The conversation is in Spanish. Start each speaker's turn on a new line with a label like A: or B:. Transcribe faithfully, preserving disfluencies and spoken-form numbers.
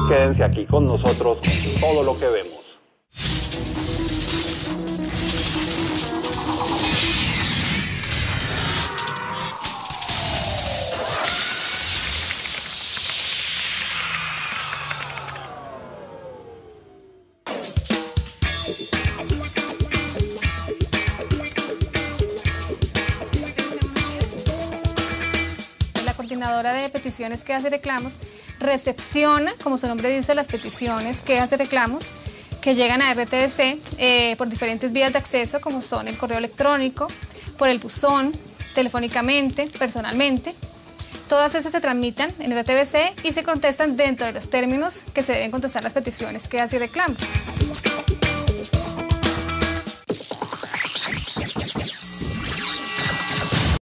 A: quédense aquí con nosotros con todo lo que vemos.
B: La coordinadora de peticiones, quejas y reclamos recepciona, como su nombre dice, las peticiones, quejas y reclamos que llegan a R T V C eh, por diferentes vías de acceso, como son el correo electrónico, por el buzón, telefónicamente, personalmente. Todas esas se tramitan en R T V C y se contestan dentro de los términos que se deben contestar las peticiones, quejas y reclamos.